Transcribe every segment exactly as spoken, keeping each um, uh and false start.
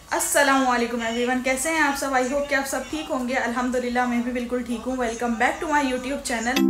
अस्सलामुअलैकुम एवरीवन, कैसे हैं आप सब। आई होप कि आप सब ठीक होंगे। अल्हम्दुलिल्लाह मैं भी बिल्कुल ठीक हूँ। Welcome back to my YouTube channel.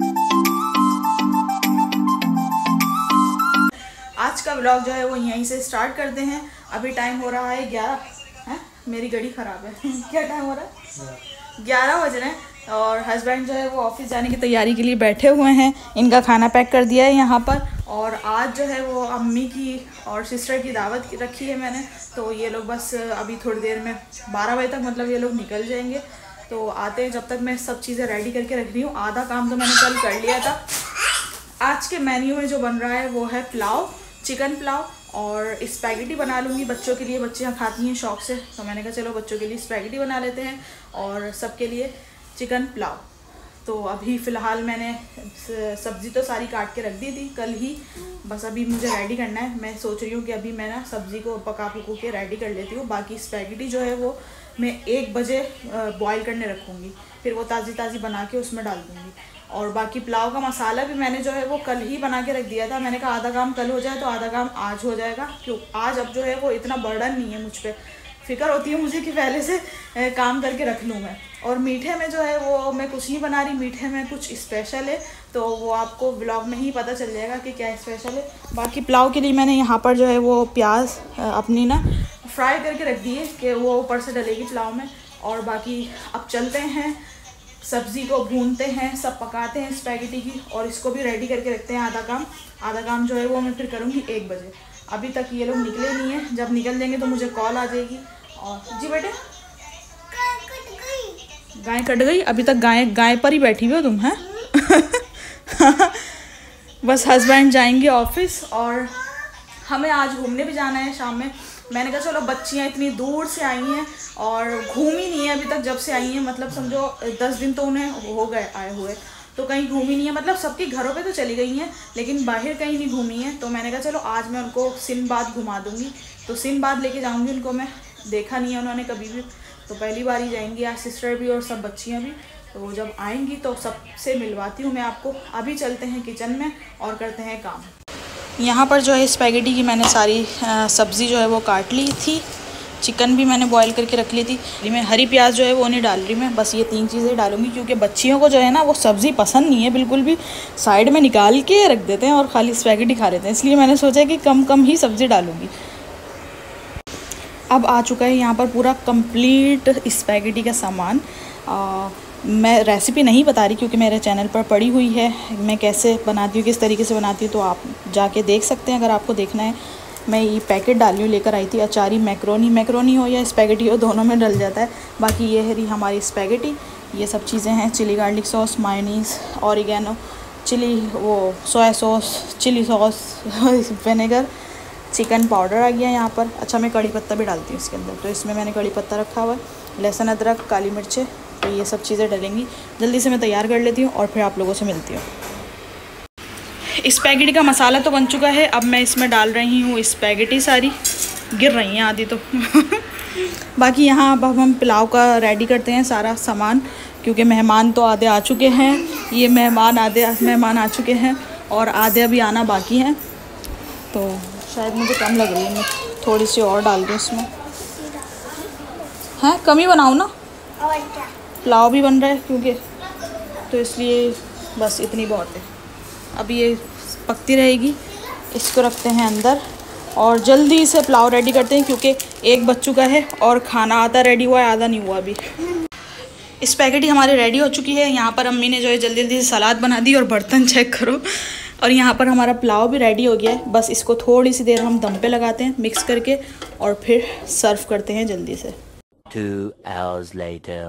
आज का व्लॉग जो है वो यहीं से स्टार्ट करते हैं। अभी टाइम हो रहा है ग्यारह है, मेरी घड़ी ख़राब है क्या टाइम हो रहा है? ग्यारह बज रहे हैं और हस्बैंड जो है वो ऑफिस जाने की तैयारी के लिए बैठे हुए हैं। इनका खाना पैक कर दिया है यहाँ पर। और आज जो है वो अम्मी की और सिस्टर की दावत रखी है मैंने, तो ये लोग बस अभी थोड़ी देर में बारह बजे तक मतलब ये लोग निकल जाएंगे। तो आते हैं, जब तक मैं सब चीज़ें रेडी करके रख रही हूँ। आधा काम तो मैंने कल कर लिया था। आज के मेन्यू में जो बन रहा है वो है पुलाव, चिकन पुलाव और स्पैगेटी बना लूँगी बच्चों के लिए। बच्चियाँ खाती हैं शौक़ से, तो मैंने कहा चलो बच्चों के लिए स्पैगेटी बना लेते हैं और सबके लिए चिकन पुलाव। तो अभी फ़िलहाल मैंने सब्ज़ी तो सारी काट के रख दी थी कल ही, बस अभी मुझे रेडी करना है। मैं सोच रही हूँ कि अभी मैं ना सब्ज़ी को पका पकू के रेडी कर लेती हूँ। बाकी स्पैगेटी जो है वो मैं एक बजे बॉईल करने रखूँगी, फिर वो ताज़ी ताज़ी बना के उसमें डाल दूँगी। और बाकी पुलाव का मसाला भी मैंने जो है वो कल ही बना के रख दिया था। मैंने कहा आधा काम कल हो जाए तो आधा काम आज हो जाएगा, क्यों आज अब जो है वो इतना बर्डन नहीं है मुझ पर। फिक्र होती है मुझे कि पहले से काम करके रख लूँ मैं। और मीठे में जो है वो मैं कुछ नहीं बना रही, मीठे में कुछ स्पेशल है, तो वो आपको ब्लॉग में ही पता चल जाएगा कि क्या स्पेशल है। बाकी पुलाव के लिए मैंने यहाँ पर जो है वो प्याज अपनी ना फ्राई करके रख दी है कि वो ऊपर से डलेगी पुलाव में। और बाकी अब चलते हैं, सब्ज़ी को भूनते हैं, सब पकाते हैं स्पैगेटी की, और इसको भी रेडी करके रखते हैं। आधा काम आधा काम जो है वो मैं फिर करूँगी एक बजे। अभी तक ये लोग निकले नहीं हैं, जब निकल देंगे तो मुझे कॉल आ जाएगी। और जी बेटे, गाय कट गई? अभी तक गाय गाय पर ही बैठी हुई हो तुम हैं? बस हस्बैंड जाएंगे ऑफिस और हमें आज घूमने भी जाना है शाम में। मैंने कहा चलो बच्चियाँ इतनी दूर से आई हैं और घूम ही नहीं है अभी तक, जब से आई हैं मतलब समझो दस दिन तो उन्हें हो गए आए हुए, तो कहीं घूमी नहीं है। मतलब सबके घरों पे तो चली गई हैं लेकिन बाहर कहीं नहीं घूमी हैं। तो मैंने कहा चलो आज मैं उनको सिंदबाद घुमा दूँगी, तो सिंदबाद लेके जाऊँगी उनको। मैं देखा नहीं है उन्होंने कभी भी, तो पहली बार ही जाएंगी आज सिस्टर भी और सब बच्चियाँ भी। तो जब आएंगी तो सबसे मिलवाती हूँ मैं आपको। अभी चलते हैं किचन में और करते हैं काम। यहाँ पर जो है स्पैगेटी की मैंने सारी सब्ज़ी जो है वो काट ली थी, चिकन भी मैंने बॉईल करके रख ली थी। मैं हरी प्याज जो है वो नहीं डाल रही, मैं बस ये तीन चीज़ें डालूँगी क्योंकि बच्चियों को जो है ना वो सब्ज़ी पसंद नहीं है बिल्कुल भी, साइड में निकाल के रख देते हैं और खाली स्पैगेटी खा लेते हैं। इसलिए मैंने सोचा कि कम कम ही सब्ज़ी डालूँगी। अब आ चुका है यहाँ पर पूरा कंप्लीट स्पैगेटी का सामान। आ, मैं रेसिपी नहीं बता रही क्योंकि मेरे चैनल पर पड़ी हुई है, मैं कैसे बनाती हूँ किस तरीके से बनाती हूँ, तो आप जाके देख सकते हैं अगर आपको देखना है। मैं ये पैकेट डाली हूँ, लेकर आई थी अचारी मैक्रोनी मैक्रोनी हो या स्पैगेटी हो, दोनों में डल जाता है। बाकी ये है रही हमारी स्पैगेटी, ये सब चीज़ें हैं। Chilli garlic sauce, mayonnaise, oregano, chilli वो soya sauce, chilli sauce, vinegar, chicken powder आ गया यहाँ पर। अच्छा मैं कड़ी पत्ता भी डालती हूँ इसके अंदर, तो इसमें मैंने कड़ी पत्ता रखा हुआ है, लहसुन, अदरक, काली मिर्चें, तो ये सब चीज़ें डलेंगी। जल्दी से मैं तैयार कर लेती हूँ और फिर आप लोगों से मिलती हूँ। स्पैगेटी का मसाला तो बन चुका है, अब मैं इसमें डाल रही हूँ स्पैगेटी। सारी गिर रही हैं आधी तो बाकी यहाँ अब हम पुलाव का रेडी करते हैं सारा सामान, क्योंकि मेहमान तो आधे आ चुके हैं। ये मेहमान आधे मेहमान आ चुके हैं और आधे अभी आना बाकी हैं, तो शायद मुझे कम लग रही है, मैं थोड़ी सी और डाल दूँ इसमें। हाँ कम ही बनाऊँ ना, पुलाव भी बन रहा है क्योंकि, तो इसलिए बस इतनी बहुत है। अब ये पकती रहेगी, इसको रखते हैं अंदर और जल्दी से पुलाव रेडी करते हैं क्योंकि एक बज चुका है और खाना आधा रेडी हुआ है, आधा नहीं हुआ अभी। स्पैगेटी हमारी रेडी हो चुकी है। यहाँ पर अम्मी ने जो है जल्दी जल्दी से सलाद बना दी और बर्तन चेक करो। और यहाँ पर हमारा पुलाव भी रेडी हो गया है, बस इसको थोड़ी सी देर हम दम पे लगाते हैं मिक्स करके और फिर सर्व करते हैं जल्दी से। Two hours later.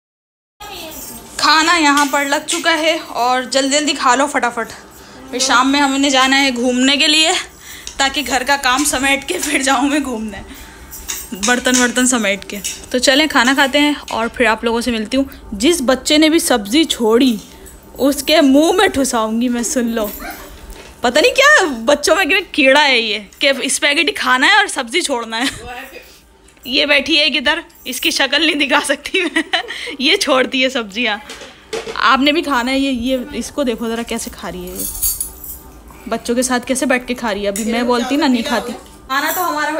खाना यहाँ पर लग चुका है और जल्दी जल्दी खा लो फटाफट। फिर शाम में हमने जाना है घूमने के लिए, ताकि घर का काम समेट के फिर जाऊँ मैं घूमने, बर्तन वर्तन समेट के। तो चलें खाना खाते हैं और फिर आप लोगों से मिलती हूँ। जिस बच्चे ने भी सब्ज़ी छोड़ी उसके मुंह में ठुसाऊंगी मैं, सुन लो। पता नहीं क्या बच्चों में कीड़ा है ये कि स्पैगेटी खाना है और सब्ज़ी छोड़ना है। ये बैठी है किधर, इसकी शक्ल नहीं दिखा सकती मैं ये छोड़ती है सब्जियाँ। आपने भी खाना है ये ये इसको देखो ज़रा कैसे खा रही है ये, बच्चों के साथ कैसे बैठ के खा रही है। अभी मैं बोलती ना नहीं खाती। खाना तो हमारा हो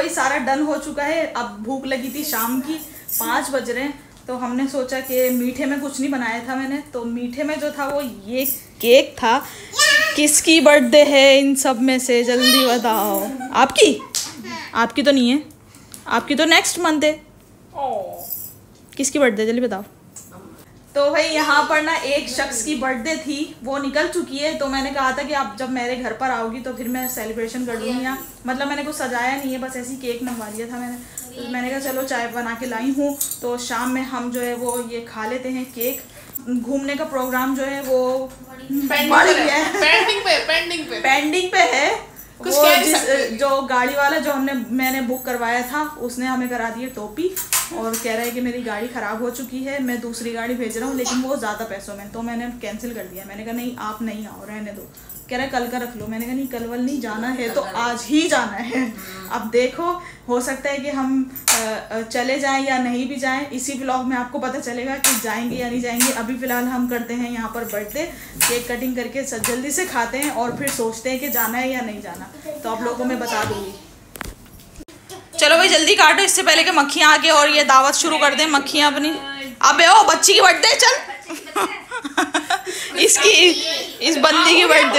भाई सारा डन हो चुका है। अब भूख लगी थी शाम की, पाँच बज रहे हैं, तो हमने सोचा कि मीठे में कुछ नहीं बनाया था मैंने, तो मीठे में जो था वो ये केक था। किसकी बर्थडे है इन सब में से, जल्दी बताओ। आपकी? आपकी तो नहीं है, आपकी तो नेक्स्ट मंथ है। किसकी बर्थडे जल्दी बताओ। तो भाई यहाँ पर ना एक शख्स की बर्थडे थी, वो निकल चुकी है, तो मैंने कहा था कि आप जब मेरे घर पर आओगी तो फिर मैं सेलिब्रेशन कर लूँगी। यहाँ मतलब मैंने कुछ सजाया नहीं है, बस ऐसी केक मंगवा लिया था मैंने। तो मैंने कहा चलो चाय बना के लाई हूँ, तो शाम में हम जो है वो ये खा लेते हैं केक। घूमने का प्रोग्राम जो है वो पेंडिंग है, पेंडिंग पे पेंडिंग पे पेंडिंग पे है। कुछ वो कह नहीं जिस सकते। जो गाड़ी वाला जो हमने मैंने बुक करवाया था उसने हमें करा दी है टोपी, और कह रहा है कि मेरी गाड़ी ख़राब हो चुकी है, मैं दूसरी गाड़ी भेज रहा हूँ, लेकिन वो ज़्यादा पैसों में, तो मैंने कैंसिल कर दिया। मैंने कहा नहीं आप नहीं आओ, रहने दो। कह रहा है कल का रख लो। मैंने कहा नहीं कल वल नहीं जाना है तो आज ही जाना है। अब देखो, हो सकता है कि हम आ, चले जाएं या नहीं भी जाएं, इसी व्लॉग में आपको पता चलेगा कि जाएंगे या नहीं जाएंगे। अभी फ़िलहाल हम करते हैं यहाँ पर बर्थडे, केक कटिंग करके जल्दी से खाते हैं और फिर सोचते हैं कि जाना है या नहीं जाना, तो आप लोगों को मैं बता दूँगी। चलो भाई जल्दी काटो, इससे पहले कि मक्खियाँ आके और ये दावत शुरू कर दें मक्खियाँ अपनी। अबे ओ बच्ची की बर्थडे, चल इसकी इस बंदी की बर्थडे।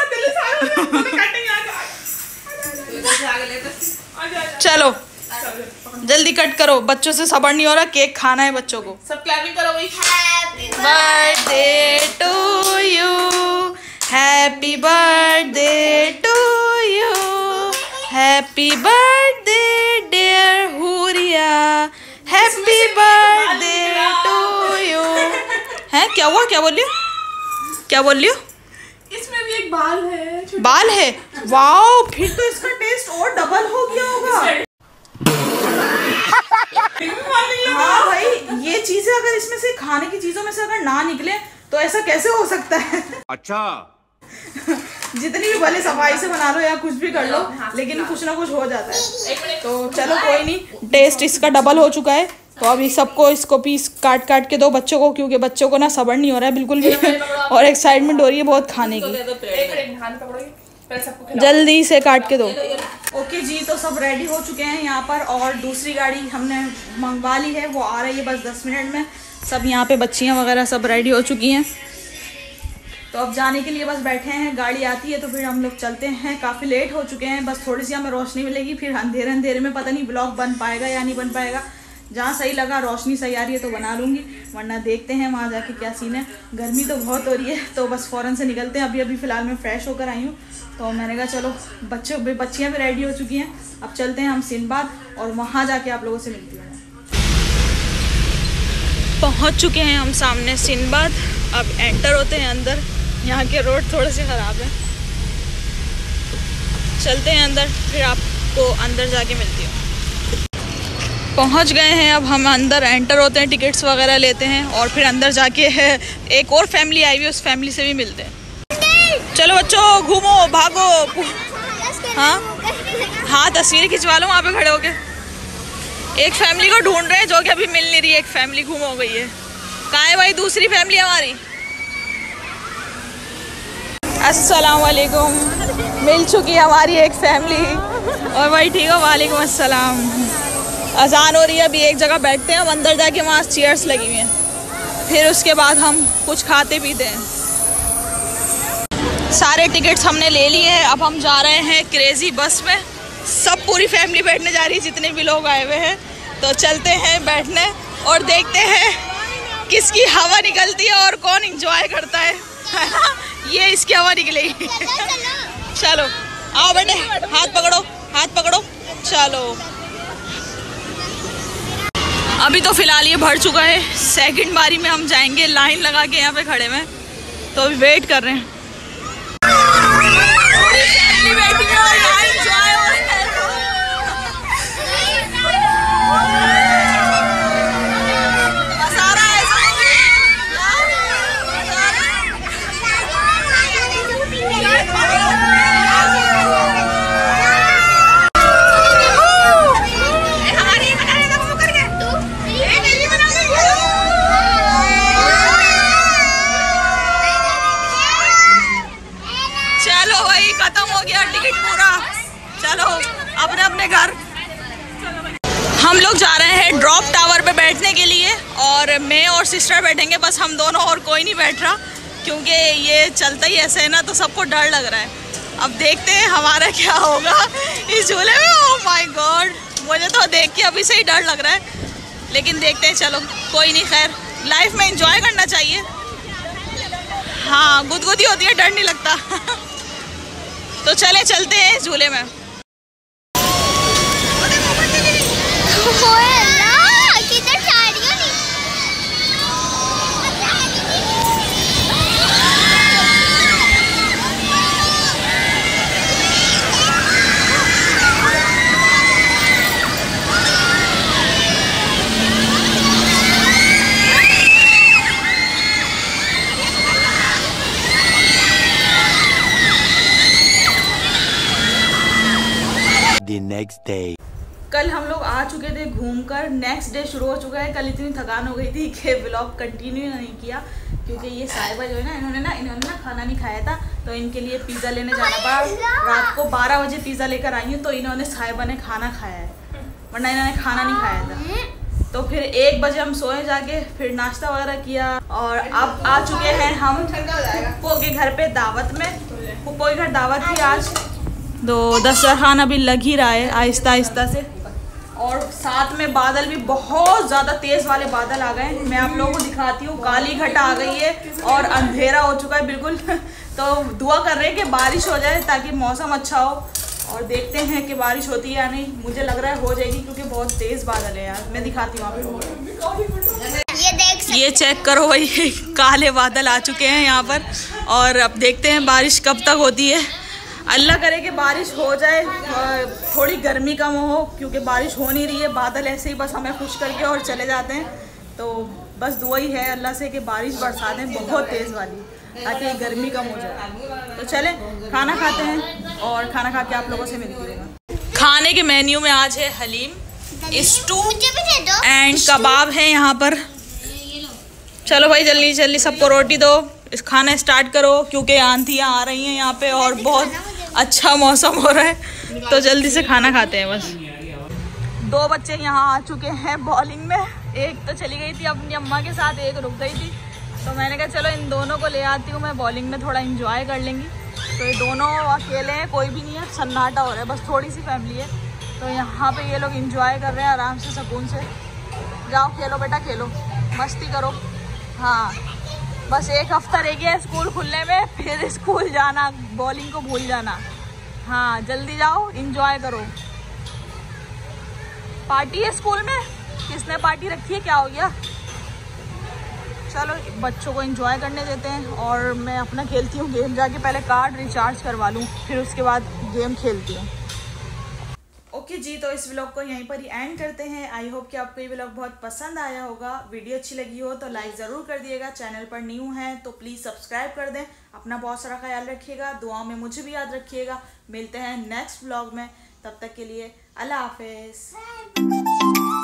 चलो जल्दी कट करो, बच्चों से सब्र नहीं हो रहा, केक खाना है बच्चों को। सब क्लैपिंग करो भाई। Birthday to you, happy birthday to you, happy birthday dear Huriya, happy birthday to you. हैं क्या हुआ, क्या बोल रही हो, क्या बोल रही हो? इसमें भी एक बाल है, बाल है, वाओ, फिर तो इसका टेस्ट और डबल हो गया होगा। हाँ भाई, ये चीजें अगर इसमें से खाने की चीजों में से अगर ना निकले तो ऐसा कैसे हो सकता है? अच्छा जितनी भी भले सफाई से बना लो या कुछ भी कर लो, लेकिन कुछ ना कुछ हो जाता है। तो चलो कोई नहीं, टेस्ट इसका डबल हो चुका है। तो अभी सबको इसको पीस काट काट के दो बच्चों को, क्योंकि बच्चों को ना सब्र नहीं हो रहा है बिल्कुल भी, और एक्साइटमेंट हो रही है बहुत खाने की। जल्दी से काट के दो। ओके जी, तो सब रेडी हो चुके हैं यहाँ पर, और दूसरी गाड़ी हमने मंगवा ली है, वो आ रही है बस दस मिनट में। सब यहाँ पे बच्चियाँ वगैरह सब रेडी हो चुकी हैं, तो अब जाने के लिए बस बैठे हैं। गाड़ी आती है तो फिर हम लोग चलते हैं। काफ़ी लेट हो चुके हैं, बस थोड़ी सी हमें रोशनी मिलेगी, फिर अंधेरे अंधेरे में पता नहीं ब्लॉग बन पाएगा या नहीं बन पाएगा। जहाँ सही लगा, रोशनी सही आ रही है तो बना लूँगी, वरना देखते हैं वहाँ जाके क्या सीन है। गर्मी तो बहुत हो रही है, तो बस फ़ौरन से निकलते हैं। अभी अभी फ़िलहाल मैं फ़्रेश होकर आई हूँ, तो मैंने कहा चलो बच्चों बच्चियाँ भी रेडी हो चुकी हैं, अब चलते हैं हम सिंदबाद, और वहाँ जाके आप लोगों से मिलती हूँ। पहुँच चुके हैं हम सामने सिंदबाद, अब एंटर होते हैं अंदर। यहाँ के रोड थोड़े से ख़राब हैं, चलते हैं अंदर, फिर आपको अंदर जाके मिलती हूँ। पहुँच गए हैं, अब हम अंदर एंटर होते हैं, टिकट्स वगैरह लेते हैं, और फिर अंदर जाके है एक और फैमिली आई हुई है, उस फैमिली से भी मिलते हैं। चलो बच्चों घूमो भागो। हाँ हाँ, तस्वीरें खिंचवा लो वहाँ पे खड़े होके। एक फैमिली को ढूंढ रहे हैं जो कि अभी मिल नहीं रही है, एक फैमिली गुम हो गई है। कहाँ है भाई दूसरी फैमिली हमारी? अस्सलाम वालेकुम, मिल चुकी है हमारी एक फैमिली। और भाई ठीक हो? वालेकुम अस्सलाम। अजान हो रही है, अभी एक जगह बैठते हैं, हम अंदर जाके वहाँ चेयर्स लगी हुई हैं, फिर उसके बाद हम कुछ खाते पीते हैं। सारे टिकट्स हमने ले लिए हैं, अब हम जा रहे हैं क्रेजी बस में। सब पूरी फैमिली बैठने जा रही है, जितने भी लोग आए हुए हैं। तो चलते हैं बैठने और देखते हैं किसकी हवा निकलती है और कौन एंजॉय करता है। ये इसकी हवा निकलेगी। चलो आओ बेटे, हाथ पकड़ो, हाथ पकड़ो, चलो। अभी तो फिलहाल ये भर चुका है, सेकंड बारी में हम जाएंगे। लाइन लगा के यहाँ पे खड़े हैं, तो अभी वेट कर रहे हैं। पूरी फैमिली बैठी है और यहाँ एंजॉय हो रहा है। मजा आ रहा है, खत्म हो गया टिकट पूरा। चलो अपने अपने घर। सिस्टर बैठेंगे, बस हम दोनों, और कोई नहीं बैठ रहा क्योंकि ये चलता ही ऐसे है ना, तो सबको डर लग रहा है। अब देखते हैं हमारा क्या होगा इस झूले में। ओह माय गॉड, मुझे तो देख के अभी से ही डर लग रहा है, लेकिन देखते हैं। चलो कोई नहीं, खैर लाइफ में एंजॉय करना चाहिए। हाँ, गुदगुदी होती है, डर नहीं लगता। तो चले चलते हैं इस झूले में। The next day. कल हम लोग आ चुके थे घूमकर, नेक्स्ट डे शुरू हो चुका है। कल इतनी थकान हो गई थी कि व्लॉग कंटिन्यू नहीं किया, क्योंकि ये साहिबा जो है ना, इन्होंने ना इन्होंने ना खाना नहीं खाया था, तो इनके लिए पिज़्ज़ा लेने जाना पड़ा। रात को बारह बजे पिज़्ज़ा लेकर आई हूँ, तो इन्होंने साहिबा ने खाना खाया है, वरना इन्होंने खाना नहीं खाया था। तो फिर एक बजे हम सोए जाके, फिर नाश्ता वगैरह किया, और अब आ चुके हैं हम पुप्पो के घर पे दावत में। पुप्पो के घर दावत थी आज, तो दस्तरखान अभी लग ही रहा है आहिस्ता आहिस्ता से, और साथ में बादल भी बहुत ज़्यादा तेज़ वाले बादल आ गए। मैं आप लोगों को दिखाती हूँ, काली घटा आ गई है और अंधेरा हो चुका है बिल्कुल। तो दुआ कर रहे हैं कि बारिश हो जाए ताकि मौसम अच्छा हो, और देखते हैं कि बारिश होती है या नहीं। मुझे लग रहा है हो जाएगी, क्योंकि बहुत तेज़ बादल है यार। मैं दिखाती हूँ आपको, ये देख, ये चेक करो भाई, काले बादल आ चुके हैं यहाँ पर, और अब देखते हैं बारिश कब तक होती है। अल्लाह करे कि बारिश हो जाए, थोड़ी गर्मी कम हो, क्योंकि बारिश हो नहीं रही है। बादल ऐसे ही बस हमें खुश करके और चले जाते हैं। तो बस दुआ ही है अल्लाह से कि बारिश बरसा दें बहुत तेज़ वाली, ताकि गर्मी कम हो जाए। तो चलें खाना खाते हैं, और खाना खा के आप लोगों से मिलती हूँ। खाने के मेन्यू में आज है हलीम, स्टू एंड कबाब है यहाँ पर। चलो भाई जल्दी जल्दी सबको रोटी दो, इस खाना स्टार्ट करो, क्योंकि आंधियाँ आ रही हैं यहाँ पे और बहुत अच्छा मौसम हो रहा है। तो जल्दी से खाना खाते हैं बस। दो बच्चे यहाँ आ चुके हैं बॉलिंग में, एक तो चली गई थी अपनी अम्मा के साथ, एक रुक गई थी। तो मैंने कहा चलो इन दोनों को ले आती हूँ मैं, बॉलिंग में थोड़ा इंजॉय कर लेंगी। तो ये दोनों अकेले हैं, कोई भी नहीं है, सन्नाटा हो रहा है, बस थोड़ी सी फैमिली है। तो यहाँ पे ये लोग इंजॉय कर रहे हैं आराम से, सुकून से। जाओ खेलो बेटा, खेलो, मस्ती करो। हाँ, बस एक हफ्ता रह गया स्कूल खुलने में, फिर स्कूल जाना, बॉलिंग को भूल जाना। हाँ जल्दी जाओ, इंजॉय करो। पार्टी है स्कूल में, किसने पार्टी रखी है, क्या हो गया? चलो बच्चों को एंजॉय करने देते हैं, और मैं अपना खेलती हूँ गेम। जाके पहले कार्ड रिचार्ज करवा लूँ, फिर उसके बाद गेम खेलती हूँ। ओके जी, तो इस व्लॉग को यहीं पर ही एंड करते हैं। आई होप कि आपको ये व्लॉग बहुत पसंद आया होगा। वीडियो अच्छी लगी हो तो लाइक ज़रूर कर दिएगा। चैनल पर न्यू हैं तो प्लीज़ सब्सक्राइब कर दें। अपना बहुत सारा ख्याल रखिएगा, दुआओं में मुझे भी याद रखिएगा। मिलते हैं नेक्स्ट व्लॉग में, तब तक के लिए अल्लाह हाफिज़।